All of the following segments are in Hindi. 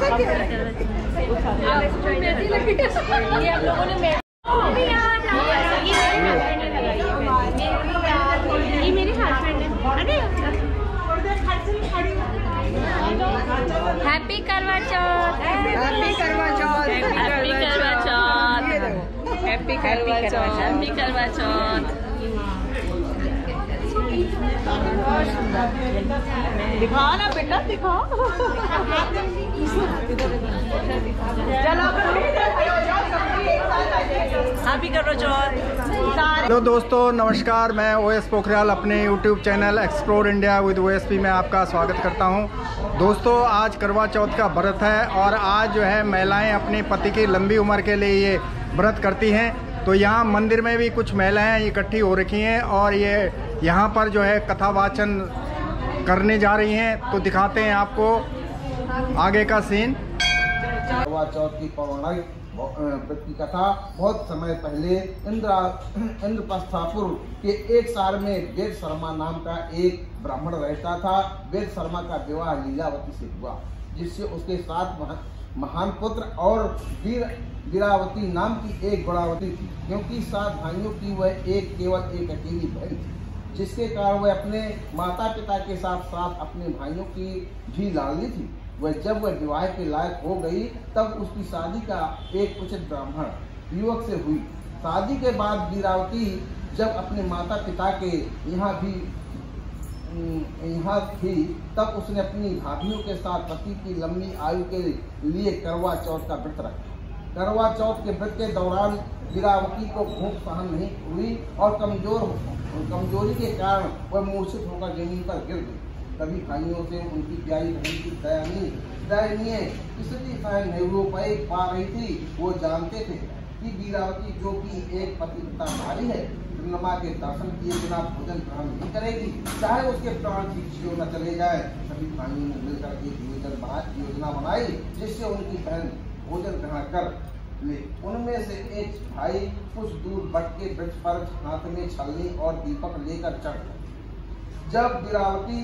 मेरे हस्बैंड है। अरे हैप्पी करवा चौथ, हैप्पी करवा चौथ, हैप्पी करवा चौथ, हैप्पी करवा चौथ, हैप्पी करवा चौथ। दिखाओ ना बेटा, दिखाओ। चलो हैप्पी करवा चौथ। हेलो दोस्तों, नमस्कार। मैं ओएस पोखरियाल अपने YouTube channel explore India with OSP में आपका स्वागत करता हूं। दोस्तों, आज करवा चौथ का व्रत है और आज जो है महिलाएं अपने पति की लंबी उम्र के लिए ये व्रत करती हैं। तो यहाँ मंदिर में भी कुछ महिलाएं इकट्ठी हो रखी हैं और ये यहाँ पर जो है कथा वाचन करने जा रही हैं। तो दिखाते हैं आपको आगे का सीन। करवा चौथ की पौराणिक की कथा बहुत समय पहले इंद्रप्रस्थापुर के एक साल में वेद शर्मा नाम का एक ब्राह्मण रहता था। वेद शर्मा का विवाह लीलावती से हुआ, जिससे उसके 7 महान पुत्र और वीरावती नाम की एक गुणावती थी। क्योंकि 7 भाइयों की वह केवल एक अकेली बहन थी, जिसके कारण वह अपने माता पिता के साथ साथ अपने भाइयों की भी लाडली थी। जब वह विवाह के लायक हो गई तब उसकी शादी का एक उचित ब्राह्मण युवक से हुई। शादी के बाद वीरावती जब अपने माता पिता के यहाँ थी तब उसने अपनी भाभियों के साथ पति की लंबी आयु के लिए करवा चौथ का व्रत रखा। करवा चौथ के व्रत के दौरान वीरावती को भूख सहन नहीं हुई और कमजोरी के कारण वह मूर्छित होकर जमीन पर गिर गई। सभी भाइयों से उनकी प्यारी बहन की दयनीय स्थिति सहन नहीं हो पा रही थी। वो जानते थे कि वीरावती, जो कि एक पतिव्रता नारी है, चंद्रमा के दर्शन किए बिना भोजन ग्रहण नहीं करेगी, चाहे उसके प्राण क्यों न चले जाए। सभी भाइयों ने मिलकर एक योजना बनाई जिससे उनकी बहन भोजन ग्रहण कर ले। उनमें से एक भाई कुछ दूर बढ़ के वृक्ष पर हाथ में छलनी और दीपक लेकर चढ़ गया। जब वीरावती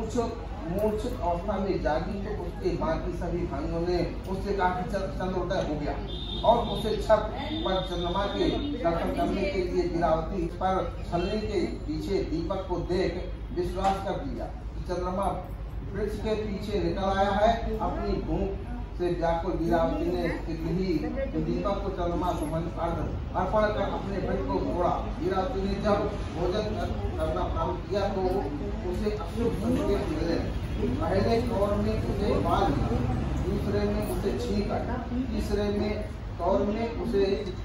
मूर्छित अवस्था में जागी तो उसके बाकी सभी भाइयों ने उससे कहा कि चंद्रोदय हो गया और उसे छत पर चंद्रमा के दर्शन करने के लिए वीरावती पर छलनी के पीछे दीपक को देख विश्वास कर लिया कि चंद्रमा वृक्ष के पीछे निकल आया है। अपनी भूख से व्याकुल वीरावती ने दीपक को चंद्रमा अर्पण कर अपने व्रत को छोड़ा। वीरावती ने जब भोजन करना प्रारंभ किया तो उसे अशुभ संकेत मिले। पहले दौर में उसे बाल, दूसरे में उसे छींक आई, तीसरे में दौर में उसे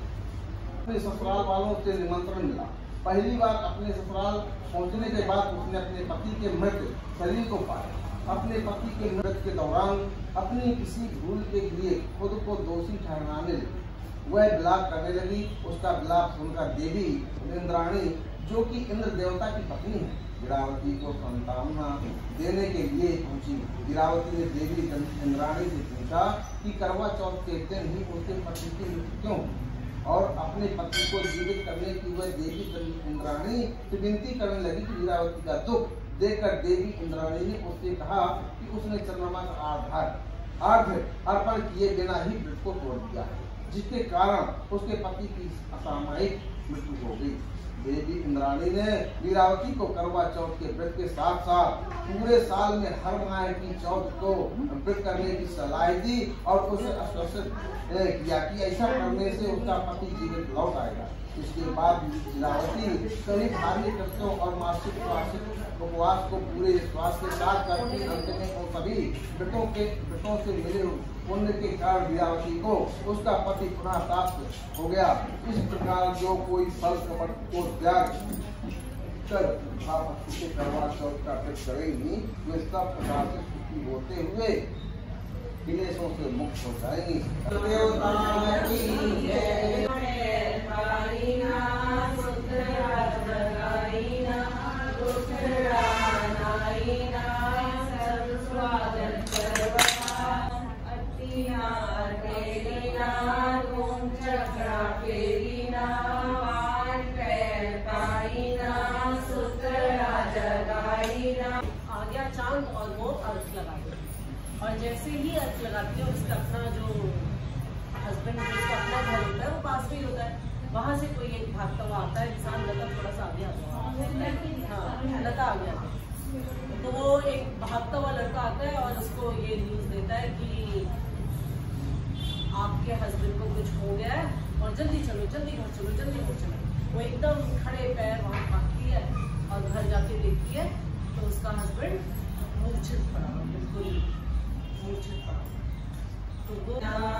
अपने ससुराल वालों से निमंत्रण मिला। पहली बार अपने ससुराल पहुंचने के बाद उसने अपने पति के मृत शरीर को पाया। अपने पति के मृत्यु के दौरान अपनी किसी भूल के लिए खुद को दोषी ठहराने वह विलाप करने लगी। उसका विलाप सुनकर देवी इंद्राणी, जो कि इंद्र देवता की पत्नी है, वीरावती को सांत्वना देने के लिए पहुंची। वीरावती ने देवी इंद्राणी से पूछा कि करवा चौथ के दिन ही उसके पति की मृत्यु क्यों और अपने पति को जीवित करने की वह देवी इंद्राणी से विनती करने लगी कि वीरावती का दुख देखकर देवी इंद्राणी ने उससे कहा कि उसने चंद्रमा का अर्घ्य अर्पण किए बिना ही व्रत को तोड़ दिया है, जिसके कारण उसके पति की असामयिक मृत्यु हो गई। देवी इंद्राणी ने वीरावती को करवा चौथ के व्रत के साथ साथ पूरे साल में हर माह की चौथ को व्रत करने की सलाह दी और उसे आश्वस्त किया कि ऐसा करने से उसका पति जीवित लौट आएगा। इसके बाद वीरावती सभी धार्मिक कृत्यों और मासिक उपवास को पूरे विश्वास के साथ करती। अंत में वो सभी व्रतों से मिले पुण्य के कारण वीरावती को उसका पति पुनः प्राप्त हो गया। इस प्रकार जो कोई फल कपट को त्याग कर करवा चौथ का व्रत करेगी वे सब प्रकार से सुखी होते हुए विदेशों से मुक्त हो जाएंगी। चांद और वो अर्घ लगाए। और जैसे ही अर्थ लगाती है उसका अपना जो हस्बैंड जिसका अपना घर होता है वो पास में ही होता है, वहाँ से कोई एक भागता हुआ आता है इंसान, लता थोड़ा सा आगे आता है, हाँ लता आ गया, तो वो एक भागता हुआ लड़का आता है और उसको ये न्यूज़ देता है कि आपके हस्बैंड को कुछ हो गया है और जल्दी चलो, जल्दी घर चलो, जल्दी घर चलो। वो एकदम खड़े पैर वहाँ भागती है और घर जाके देखती है तो उसका हस्बैंड मूर्छित पड़ा, बिल्कुल मूर्छित पड़ा। तो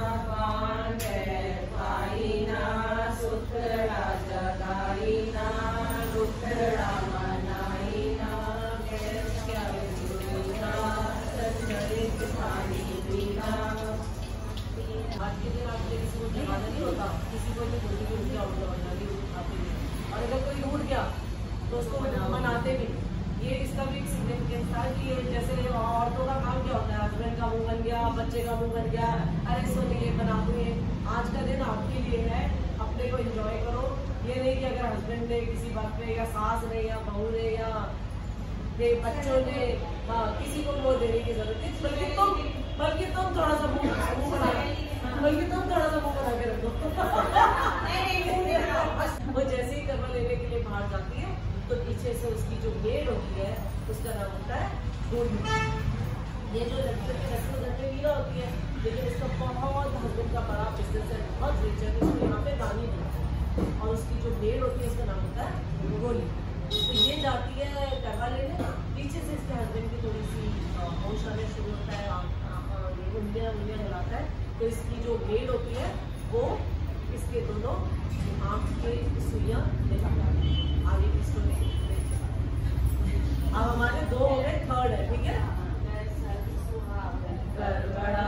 आज के दिन आपने किसी को जगाना नहीं होता, किसी को नहीं बोलती कि उठ गया उठाते हैं, और अगर कोई उठ गया तो उसको मनाते भी। ये इसका भी एक सिग्निफिकेंस था कि जैसे औरतों का काम क्या होता है, हस्बैंड का मुंह बन गया, बच्चे का मुंह बन गया, अरे सुन ये बना दूँ, आज का दिन आपके लिए है, अपने को एंजॉय करो। ये नहीं कि अगर हस्बैंड ने किसी बात पे या सास ने या बहू ने या बच्चों ने किसी को वो देने की जरूरत है, बल्कि तुम थोड़ा सा मुंह बना के रखो। वो जैसे ही करवा लेने के लिए बाहर जाती है तो पीछे से उसकी जो मेड होती है उसका नाम होता है गोली। ये जो लड़कियों की रस्म करने वीरा होती है, लेकिन इसका बहुत हस्बैंड का बड़ा बिजनेस है, बहुत रिच है, इसको यहाँ पे रानी बनाता है, और उसकी जो मेड होती है उसका नाम होता है गोली। तो ये जाती है करवा लेने, पीछे से इसके हस्बैंड की थोड़ी सी होश आने शुरू होता है, उंगलियाँ हिलाता है, तो इसकी जो मेड होती है वो इसके दोनों आँख के सुइयाँ दिखाता है। आगे की स्टोरी अब हमारे दो हो गए, थर्ड है, ठीक है। कर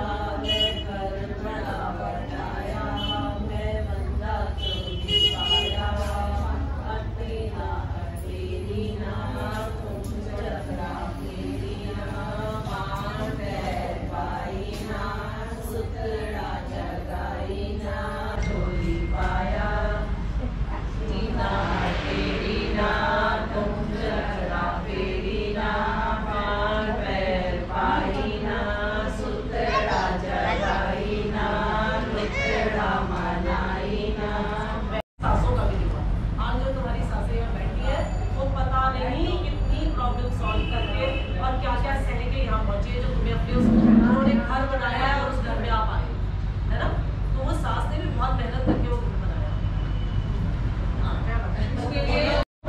बड़ा बढ़ाया, मैं बंदा चोरी पाया, अटेना अटेरी ना, तुम चकरा फेरी ना, मार पैर पाई ना, सुतरा जगाई ना, चोरी पाया, अटेना अटेरी ना, तुम चकरा फेरी ना, मार पैर पाई ना, सुतरा जगाई ना, लुतरा मनाई ना। सासों का भी देखो, आज जो तुम्हारी सासें यहाँ बैठी है वो पता नहीं कितनी प्रॉब्लम सॉल्व करके और क्या क्या सह के यहाँ पहुंची है, जो तुम्हें अपने उन्होंने घर बनाया है और उस घर में आप आए, है ना। तो वो सास ने भी बहुत मेहनत करके वो घर बनाया। उसके लिए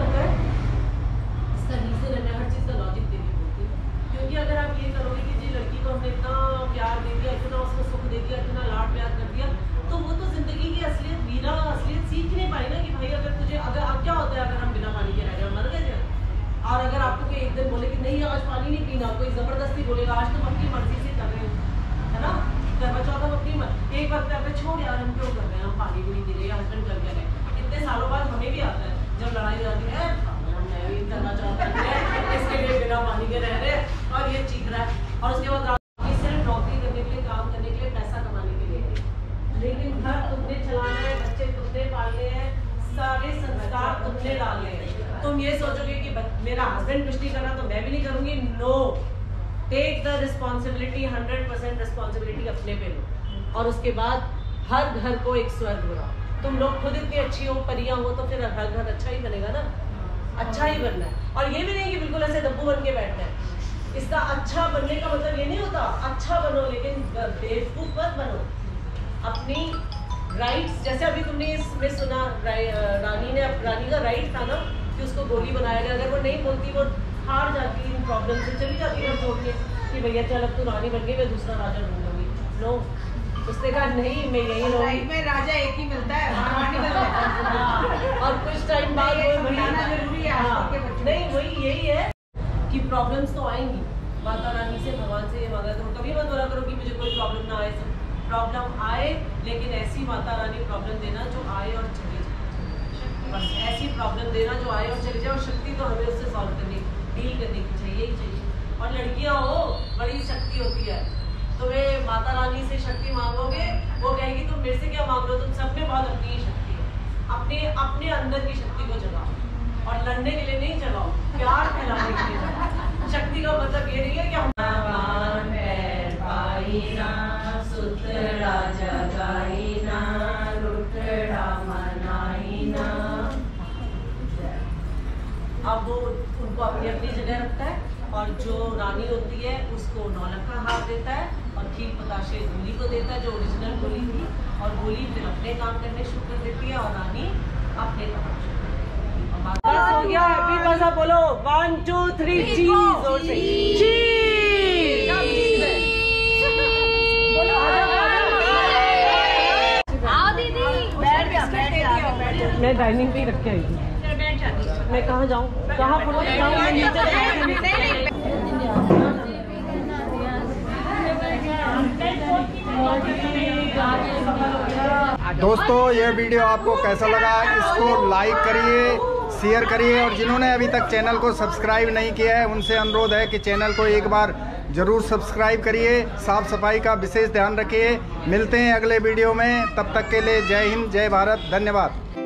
इसका रीजन है, हर चीज का लॉजिक देनी पड़ती है, क्योंकि अगर आप ये करोगे कि जी लड़की को हमने इतना प्यार दे दिया, इतना उसको सुख दे दिया, इतना लाड प्यार कर दिया, तो वो तो जिंदगी की असलियत वीरा असलियत सीख नहीं पाई ना कि भाई अगर तुझे अगर अब क्या होता है अगर हम बिना पानी के रह गए, मर गए थे। और अगर आपको कोई एक दिन बोले कि नहीं आज पानी नहीं पीना, कोई जबरदस्ती बोलेगा आज तुम अपनी मर्जी से कर रहे हो, है ना, करवा चौथ हम अपनी एक वक्त पे छोड़ यार हम क्यों कर रहे हैं, हम पानी भी नहीं दे रहे, हस्बैंड कर रहे हैं। इतने सालों बाद हमें भी आता है जब लड़ाई हो जाती है, मैं भी करना चाहता हूँ इसके लिए बिना पानी के रह रहे और ये चीख रहा है, और उसके बाद सिर्फ नौकरी करने के लिए, काम करने के लिए, पैसा कमाने के लिए, लेकिन घर तुमने चलाना है, बच्चे तुमने पालने हैं, सारे संस्कार तुमने डालने हैं। तुम ये सोचोगे कि मेरा हस्बैंड कुछ नहीं कर रहा तो मैं भी नहीं करूंगी, no, take the responsibility, 100% responsibility अपने पे लो, और उसके बाद हर घर को एक स्वर्ग बनाओ। तुम लोग खुद इतनी अच्छी हो, परियां हो, तो फिर हर घर अच्छा ही बनेगा ना, अच्छा ही बनना है। और ये भी नहीं कि बिल्कुल ऐसे दब्बू बन के बैठना है, इसका अच्छा बनने का मतलब ये नहीं होता अच्छा बनो, लेकिन बेवकूफ मत बनो। अपनी राइट्स, जैसे अभी तुमने इसमें सुना रानी का राइट था ना कि उसको गोली बनाया गया, अगर वो नहीं बोलती वो हार जाती इन प्रॉब्लम से, चली जाती है छोड़ के कि भैया चल अब तू रानी बन गई, मैं दूसरा राजा ढूंढूंगी। नो, उसने कहा नहीं मैं यही रहूंगी, में राजा एक ही मिलता है और कुछ टाइम बाद जरूरी है। नहीं वही यही है कि प्रॉब्लम्स तो आएंगी, माता रानी से भगवान से ये मांगा करो, कभी मत बोला करो कि मुझे कोई प्रॉब्लम ना आए, प्रॉब्लम आए लेकिन ऐसी माता रानी प्रॉब्लम देना जो आए और चली जाए, बस ऐसी प्रॉब्लम देना जो आए और चली जाए, और शक्ति तो हमें उससे सॉल्व करने डील करने की चाहिए ही चाहिए। और लड़कियां हो बड़ी शक्ति होती है, तुम्हें माता रानी से शक्ति मांगोगे वो कहेगी तुम मेरे से क्या मांग रहे हो, तुम सब में बहुत अपनी ही शक्ति है, अपने अंदर की शक्ति को जगाओ और लड़ने के लिए नहीं जगाओ, प्यार फैलाने के लिए जगाओ। शक्ति का मतलब ये नहीं है कि हम उनको अपनी अपनी जगह रखता है, और जो रानी होती है उसको नौलख का हार देता है और खीर बताशे गोली को देता है, जो ओरिजिनल गोली थी, और गोली फिर अपने काम करने शुरू कर देती है और रानी अपने काम शुरू करती है। बस हो गया, हैप्पी बर्थडे बोलो 1 2 3 चीज और मैं डाइनिंग पे ही रख के आई थी। मैं कहाँ जाऊँ, कहाँ फोटो खिंचाऊँ, मैं नीचे दोस्तों ये वीडियो आपको कैसा लगा, इसको लाइक करिए, शेयर करिए, और जिन्होंने अभी तक चैनल को सब्सक्राइब नहीं किया है उनसे अनुरोध है कि चैनल को एक बार जरूर सब्सक्राइब करिए। साफ सफाई का विशेष ध्यान रखिए। मिलते हैं अगले वीडियो में, तब तक के लिए जय हिंद, जय भारत, धन्यवाद।